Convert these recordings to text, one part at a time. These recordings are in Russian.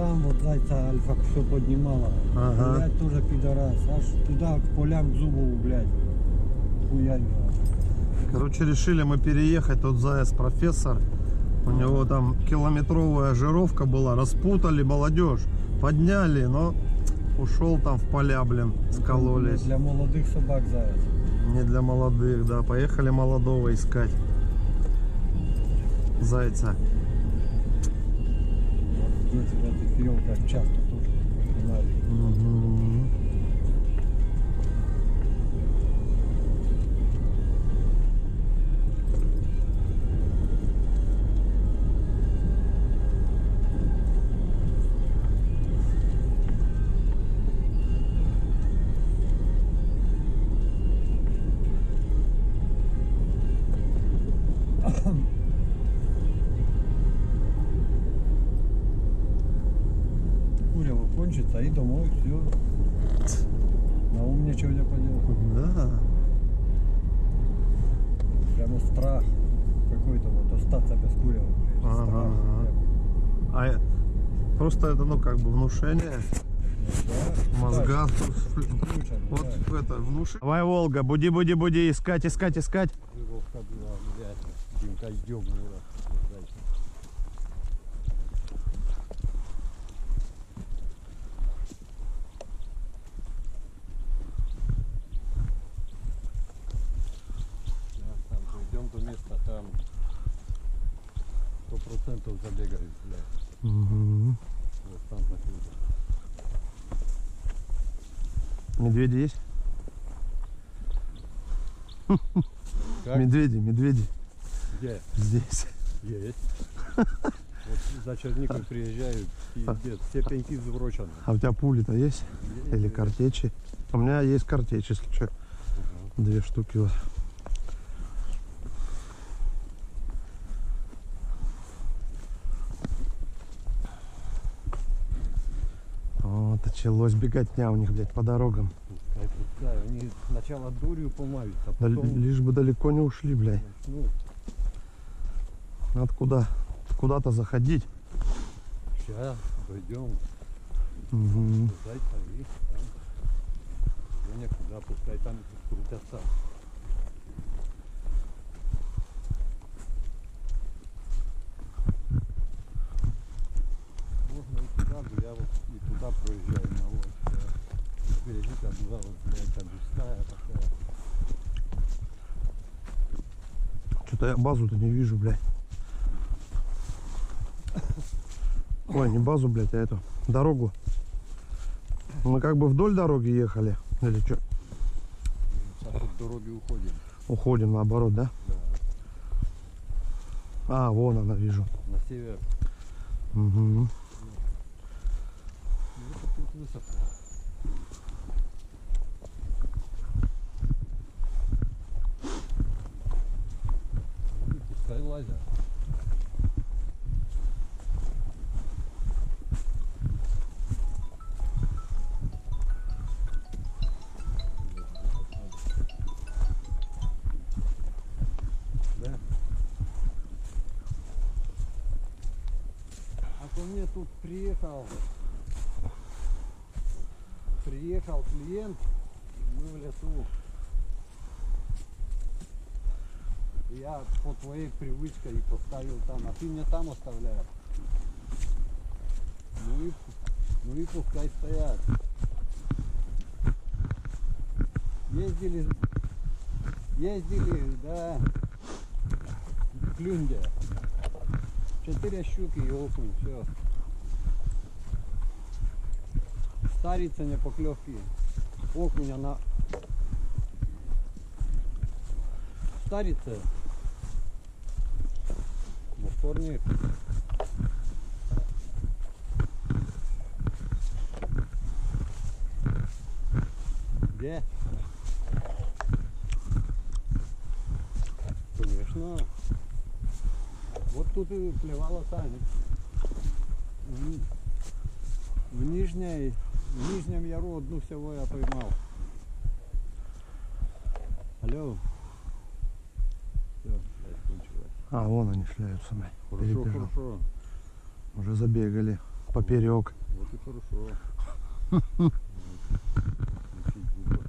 там вот зайца альфа все поднимала. Ага. Блядь, тоже пидорас. Аж туда, к полям, к зубу, блядь. Хуярь. Короче, решили мы переехать. Тут заяц профессор. У него там километровая жировка была. Распутали молодежь. Подняли, но ушел там в поля, блин, скололись. Для молодых собак заяц. Не для молодых, да. Поехали молодого искать. Зайца. Вот здесь в этих елках часто тоже погнали. Угу. Курево кончится и домой, все. На ум ничего не поделать. Да. Прямо страх какой-то вот остаться без курева. Ага. Страх. А просто это, ну, как бы внушение Да. мозга. Включен, Вот да. это внушение. Давай, Волга, буди, буди, буди, искать, искать, искать. Жировка была, блядь. Димка ёбнула. Там дойдем до места, там 100% забегают, блядь. Угу. Вот там находится. Медведи есть? Как? Медведи. Где? Здесь. Есть. Вот за Черникой приезжают, пиздец, все пеньки заворочены. А у тебя пули-то есть? Есть, Или есть. картечи? У меня есть картечь, если что. 2 штуки вот. Вот, началось беготня у них, блядь, по дорогам. Да, они сначала дурью помаются, Да, потом лишь бы далеко не ушли, блядь. начнут. Надо куда-то заходить. Сейчас дойдем Угу. до зайца и там уже некуда, пускай там крутятся. Можно и туда, я вот и туда проезжаю на лодке. Берегите одна, вот, блядь, там густая такая. Что-то я базу-то не вижу, блядь. Ой, не базу, блядь, а эту дорогу. Мы как бы вдоль дороги ехали. Или что? Сейчас от дороги уходим. Уходим наоборот, да? Да, А, вон она, вижу. на север. Угу. Ну, это тут высоко. Ну, и пускай лазят. Да. А ко мне тут приехал клиент, мы в лесу. Я по твоей привычке и поставил там, а ты мне там оставляешь. Ну и пускай стоят. Ездили, да, в клюнде. 4 щуки и окунь, все. Старица не поклевки. Окунь она старица. Во вторник. Где? Конечно. Вот тут и плевала Таня. В Нижнем Яру одну всего я поймал. Алло. Все, кончилось. А, вон они шляются, блядь. Хорошо, Перебежал. хорошо. Уже забегали поперек. Вот и хорошо. Включить губы.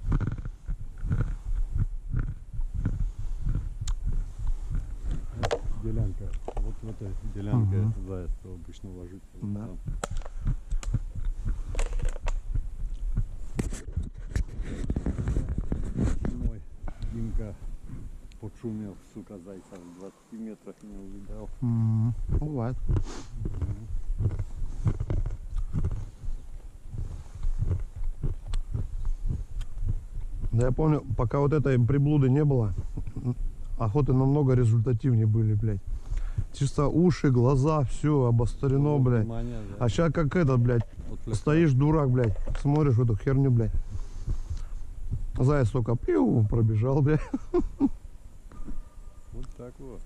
Вот делянка. Вот в этой делянке заяц обычно ложится. Вот Да. там. Зимой Димка подшумел, сука, зайца в 20 метрах не увидал. Бывает. Да я помню, пока вот этой приблуды не было, охоты намного результативнее были, блядь. Чисто уши, глаза, все обострено, блядь. Внимание, да. А сейчас как этот, блядь, Отвлекает. стоишь дурак, блядь, смотришь в эту херню, блядь. Заяц только пиу, пробежал, блядь. Вот так вот.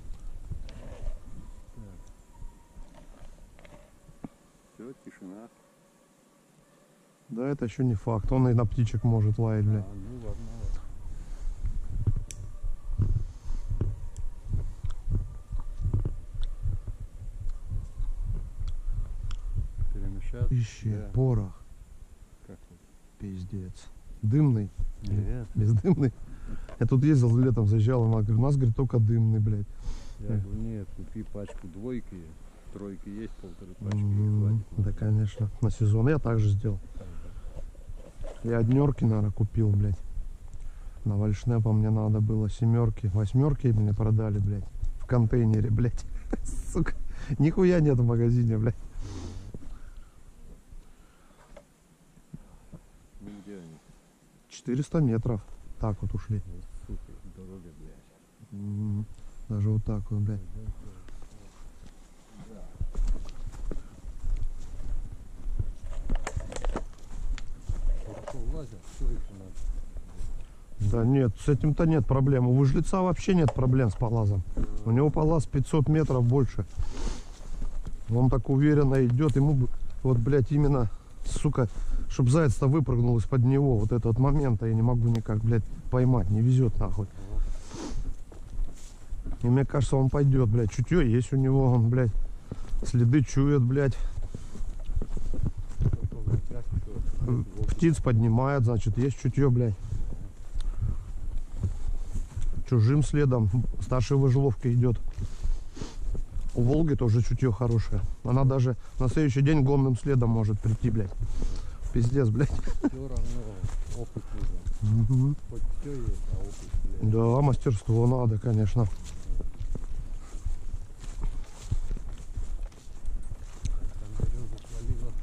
Все, тишина. Да это еще не факт, он и на птичек может лаять, блядь. Ну ладно, ладно. Перемещаться. Ищи, Да. порох, Как вот? пиздец. Дымный, Нет. бездымный. Я тут ездил летом, заезжал, она говорит, у нас, говорит, только дымный, блядь. Я говорю, нет, купи пачку двойки, тройки есть, полторы пачки и Мгм. хватит. Да, конечно, на сезон я так же сделал. Так, да. Я однерки, наверное, купил, блядь. На вальшнепа мне надо было семерки, восьмерки мне продали, блядь. В контейнере, блядь. Сука, нихуя нет в магазине, блядь. Ну где они? 400 метров. Так вот ушли. Вот, сука, дорога, блядь. Мгм. Даже вот так вот, блядь. Хорошо влазят, что еще надо? Да нет, с этим-то нет проблем. У выжлеца вообще нет проблем с полазом. У него полаз 500 метров больше. Он так уверенно идет. Ему, вот, блядь, именно, сука, чтоб заяц-то выпрыгнул из-под него. Вот этот момент я не могу никак, блядь, поймать. Не везет, нахуй. И мне кажется, он пойдет, блядь. Чутье есть у него, он, блядь, следы чует, блядь. Птиц поднимает, значит, есть чутье, блядь. Чужим следом старшей выжиловкой идет. У Волги тоже чутье хорошее. Она даже на следующий день гонным следом может прийти, блядь. Пиздец, блядь. Все равно опыт нужен. Мгм. Хоть все есть, а опыт, блядь. Да, мастерство надо, конечно. Там береза свалила.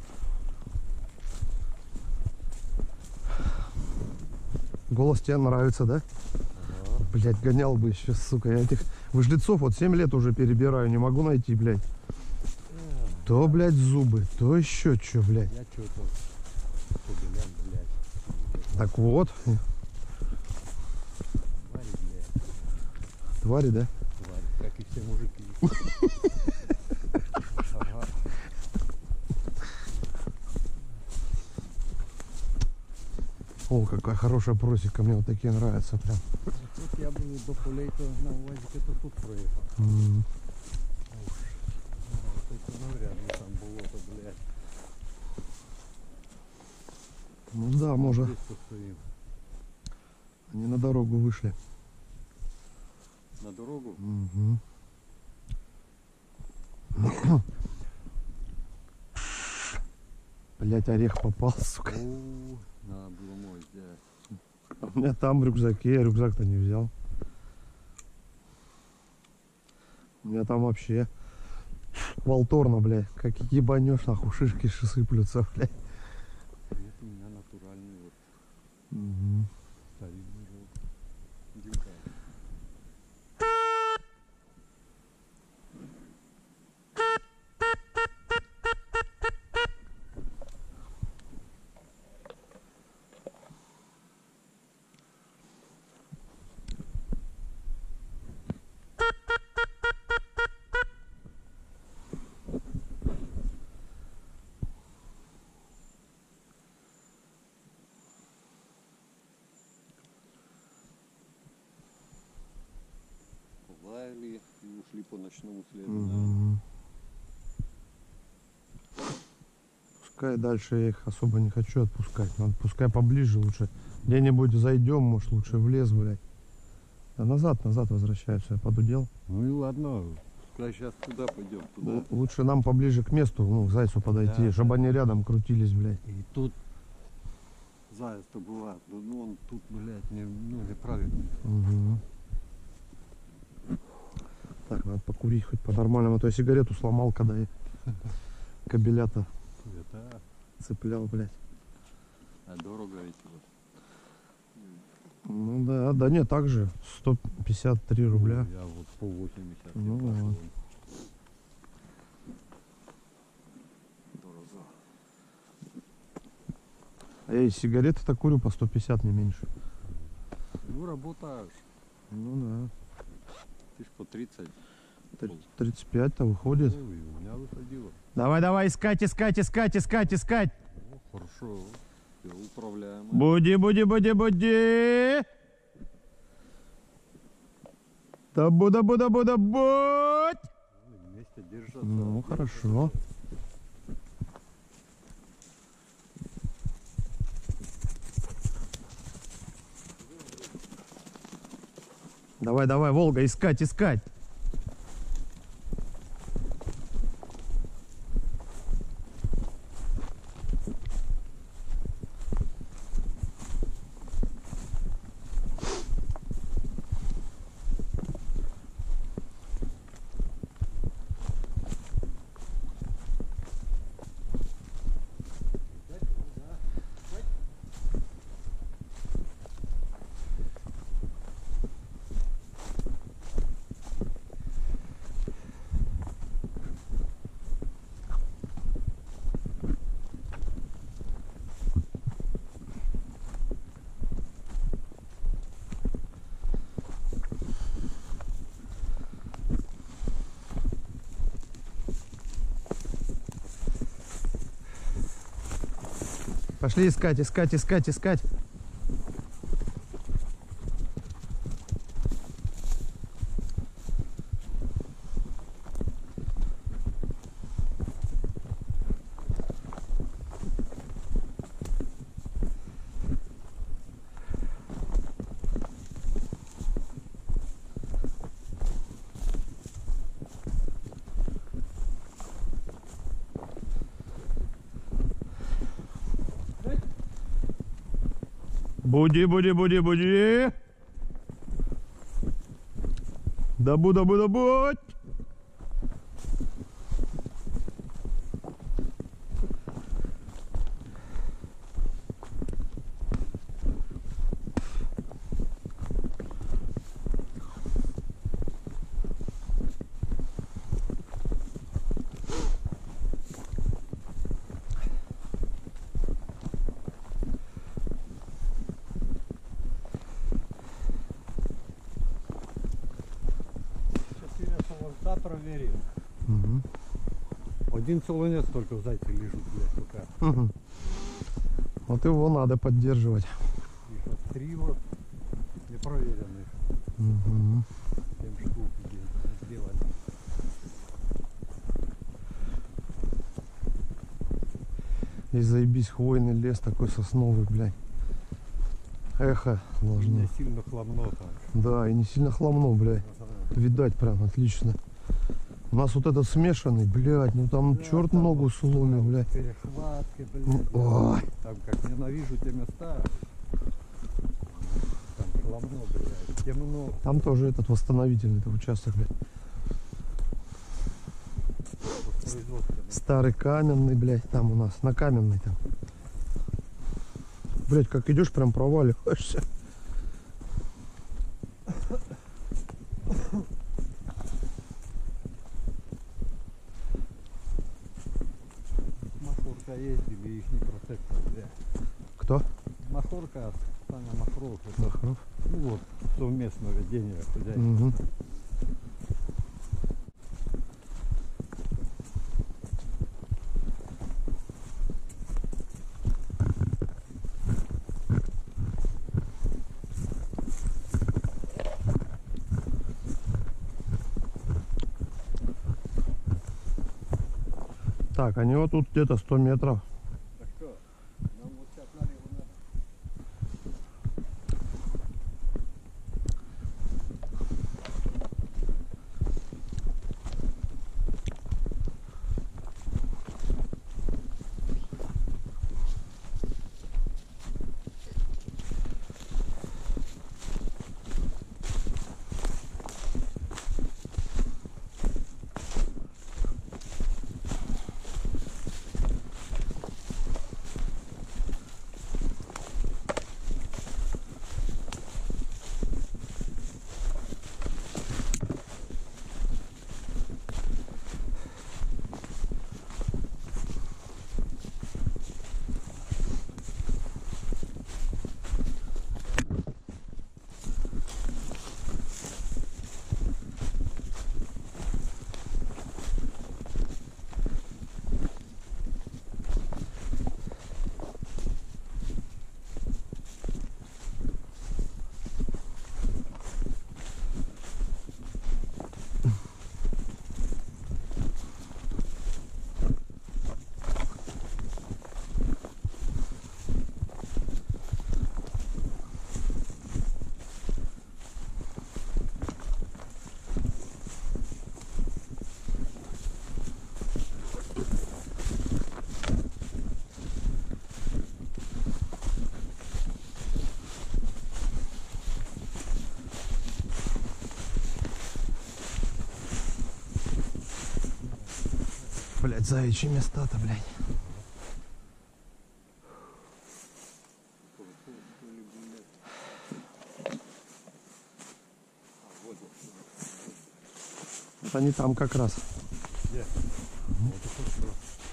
Голос тебе нравится, да? Ага. Блядь, гонял бы еще, сука. Я этих выжлецов вот 7 лет уже перебираю, не могу найти, блядь. То, блядь, зубы, то еще что, блядь. Я что-то побелян, блядь. Так вот, Твари, блядь. твари, да? Твари, как и все мужики. Ага. О, какая хорошая просека, мне вот такие нравятся прям. Тут я бы до полей то на УАЗике-то тут проехал. М. Вот это навряд ли там болото, блядь. Ну да, может, Здесь постоим. они на дорогу вышли. На дорогу? Мгм. Блять, орех попал, сука. Оу, надо было мой взять. А у меня там в рюкзаке, я рюкзак-то не взял. У меня там вообще волторно, блядь. Как ебанешь, нахуй, шишки сыплются, блядь. Нет, у меня натуральный вот Мгм. старинный желтый. Димка. Лаяли и ушли по ночному следу. Да. Мгм. Пускай дальше я их особо не хочу отпускать. Надо пускай поближе лучше. Где-нибудь зайдем, может лучше в лес, блядь. А назад возвращаются, я подудел. Ну и ладно, пускай сейчас туда пойдем, туда. Лучше нам поближе к месту, ну, к зайцу подойти, Да, чтобы да. они рядом крутились, блядь. И тут заяц-то бывает, ну он тут, блядь, неправильно. Угу. Так, надо покурить хоть по-нормальному, а то я сигарету сломал, когда я кабеля-то Это, цеплял, блядь. а дорого ведь. Ну да, да нет, так же, 153 рубля. Я вот по 80. Ну я пошел. вот. Дорого. А я и сигареты-то курю по 150, не меньше. Ну работаешь, Ну ты ж по 30. да. 35-то выходит. Ну, и у меня выходило. Давай, искать. Ну, хорошо, все управляемо. Буди. Да будь. Вместе держатся. Ну, хорошо. Давай, Волга, искать. Пошли искать. Буди. Да будь. Солонца проверил. Угу. Один солонец только в зайце лежит, блядь, пока. Угу. Вот его надо поддерживать. И вот 3 вот непроверенных. Угу. 7 штук сделали. И заебись, хвойный лес такой сосновый, блядь. Эхо должно. Не сильно хламно так. Да, и не сильно хламно, блядь. Ага. Видать прям отлично. У нас вот этот смешанный, блядь, ну там Да, черт там ногу вот, суломи, блядь. Перехватки, блядь. Ой. Там как ненавижу те места. Там хламно, блядь. Темно. Там тоже этот восстановительный участок, блядь. Производственный. Старый каменный, блядь, там у нас, на каменный там. Блядь, как идешь, прям проваливаешься. Махорка ездили, их не протектор, блядь. Кто? Махорка, Саня Махров. Это, Махров. ну вот, совместное ведение хозяйства. Угу. Так, они вот тут где-то 100 метров. блядь, заячьи места-то, блядь. Они там как раз. Где? Вот это хорошо.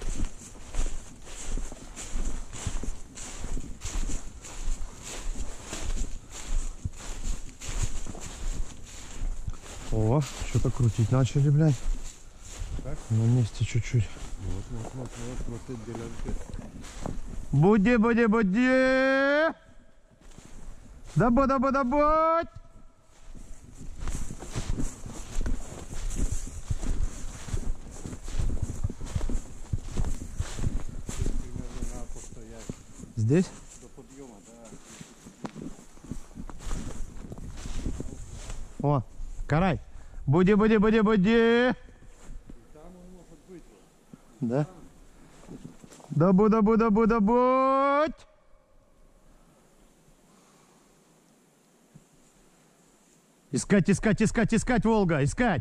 О, что-то крутить начали, блядь. Так? На месте чуть-чуть. Вот это делянки. Буди! Добудь! Примерно надо постоять Здесь? до подъема, да. О, карай. Буди! Там он может быть. Да? Добудь! Искать, Волга, искать!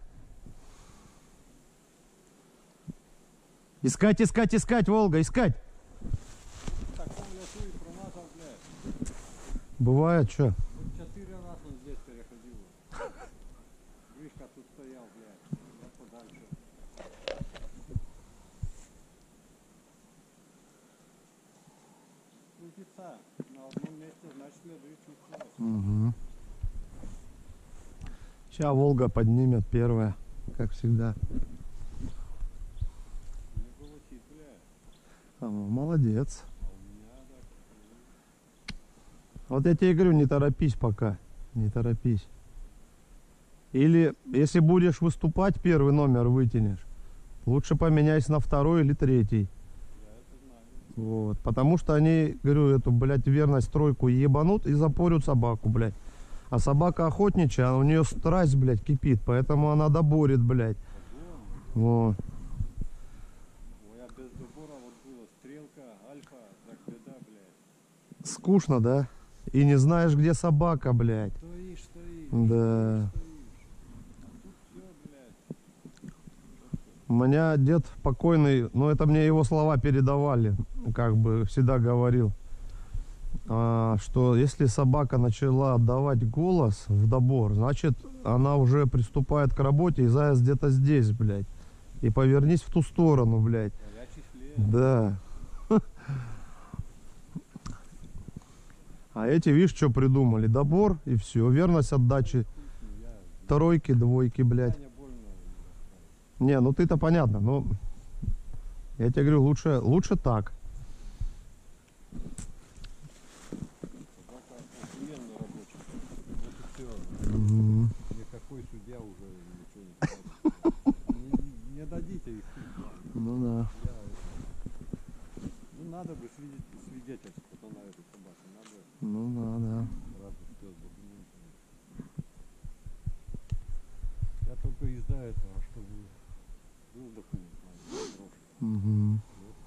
Искать, Волга, искать! В таком лесу и промазал, блядь. Бывает, что? Вот 4 раза он здесь переходил. Гришка тут стоял, блядь. Я подальше. Крутится. На одном месте, значит, следующий человек. Угу. Сейчас Волга поднимет первая, как всегда. Не волочит, блядь. Молодец. А у меня, да. Вот я тебе говорю, не торопись пока. Не торопись. Или, если будешь выступать, первый номер вытянешь. Лучше поменяйся на второй или третий. Я это знаю. Вот. Потому что они, говорю, эту, блядь, верность тройку ебанут и запорют собаку, блядь. А собака охотничья, у нее страсть, блядь, кипит. Поэтому она доборит, блядь. Вот. Ой, а без добора вот было стрелка, альфа, так беда, блядь. Скучно, да? И не знаешь, где собака, блядь. Стоишь. Да. Стоишь. А тут все, блядь. У меня дед покойный, ну это мне его слова передавали, как бы всегда говорил, что если собака начала отдавать голос в добор, значит она уже приступает к работе, и заяц где-то здесь, блядь. И повернись в ту сторону, блядь. Горячий след. Да. А эти, видишь, что придумали? Добор и все. Верность отдачи. Тройки, двойки, блядь. Таня больно. Не, ну ты-то понятно, но я тебе говорю, лучше так. Собака охуенно рабочая. Вот и все. Мгм. Никакой судья уже ничего не скажет. Не дадите их. Ну да. Я это... Ну надо бы свидетельство на эту собаку. Надо Ну да. сразу все документы. Я только из-за этого, чтобы был документ. Угу.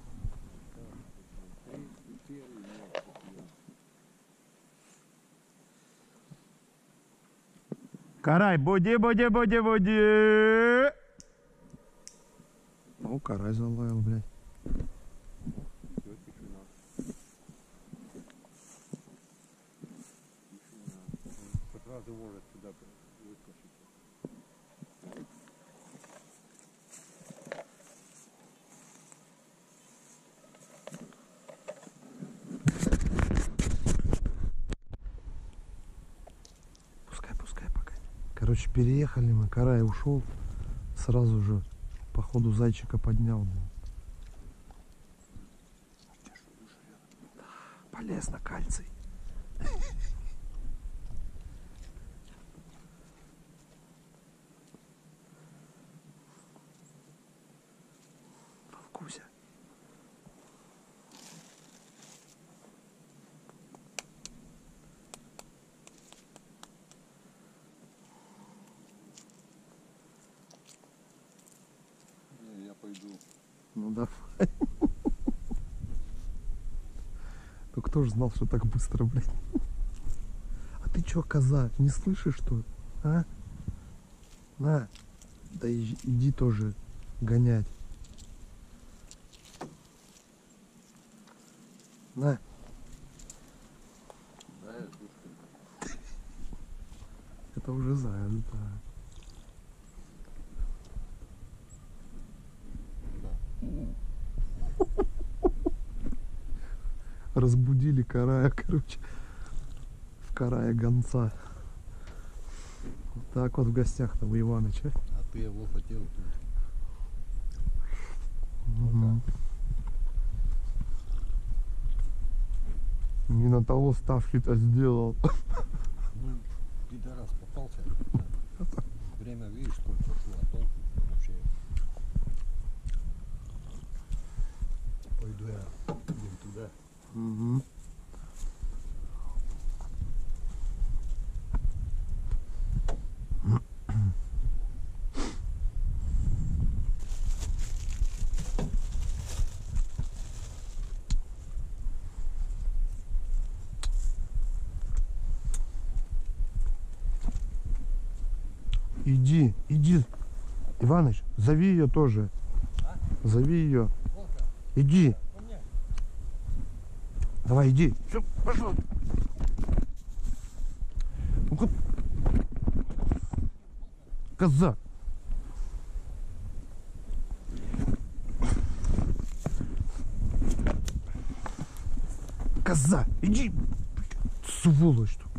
Карай, буди! Ну, карай залаял, блядь. Все, тишина. Сразу может сюда выскочить. Пускай пока. Короче, переехали мы, карай ушел. Сразу же, походу, зайчика поднял. Блин. Полез на кальций. Волкуся. Я пойду. Ну давай. Ну кто ж знал, что так быстро, блядь? А ты чё, коза, не слышишь, что? А? На. Да иди тоже гонять. На. Заяц душка. Это уже заяц, да. Разбудили карая, короче. В карая гонца. Вот так вот в гостях-то у Иваныча. А ты его хотел тут. Угу. Не на того ставки-то сделал. Ну, пидорас попался. Время видишь, сколько шло, а толку вообще. Пойду я идем туда. Угу. Иди, иди. Иваныч, зови ее тоже. А? Зови ее. Волка, Иди. ко мне. Давай, иди. Все, пошел. Ну-ка. Коза. Коза, иди. Сволочь только.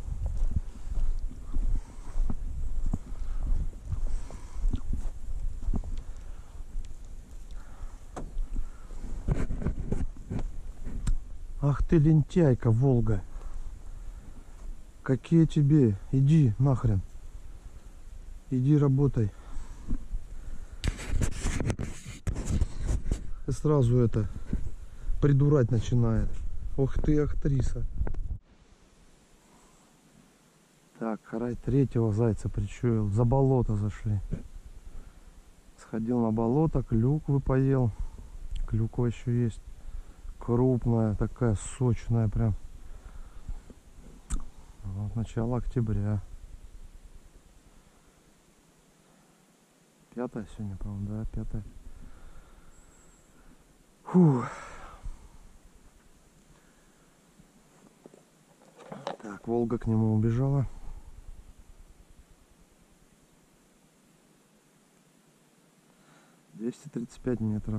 Ах ты лентяйка, Волга. Какие тебе? Иди нахрен. Иди работай. И сразу это придурать начинает. Ох ты, актриса. Так, Харай третьего зайца причуял. За болото зашли. Сходил на болото, клюквы поел. Клюква еще есть. Крупная, такая сочная прям. Вот начало октября. 5 сегодня, по-моему, да, 5. Фух. Так, Волга к нему убежала. — 235 метров.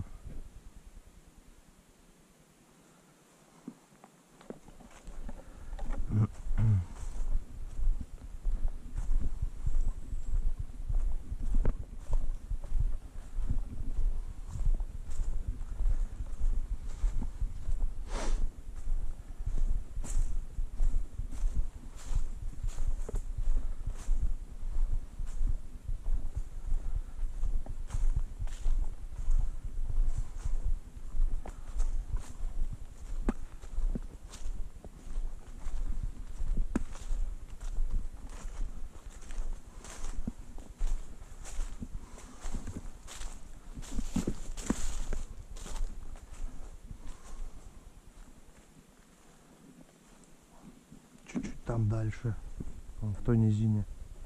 Чуть-чуть там дальше, вон в той низине.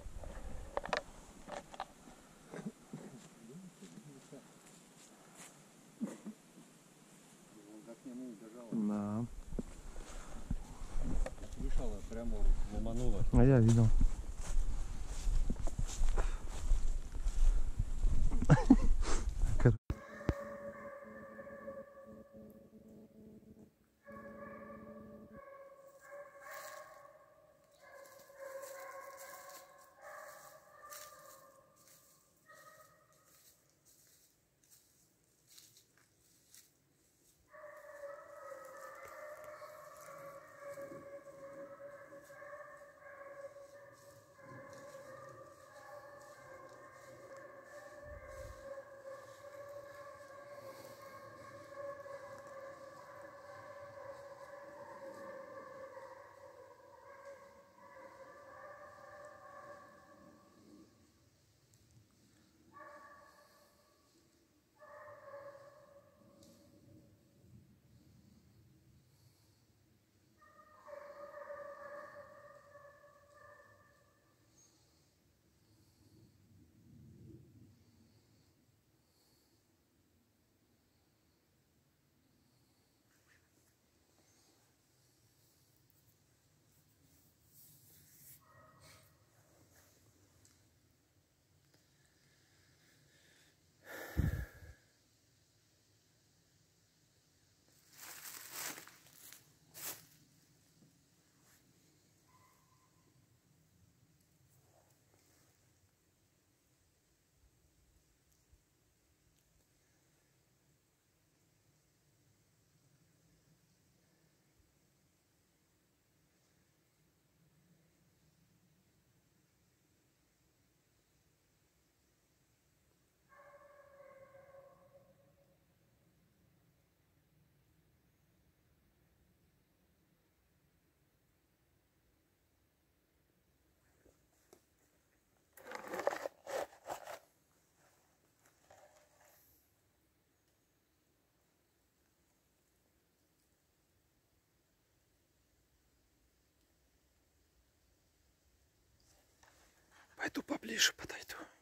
Волга к нему убежала. Да. Вышла, прямо ломанула. А я видел. Пойду поближе подойду.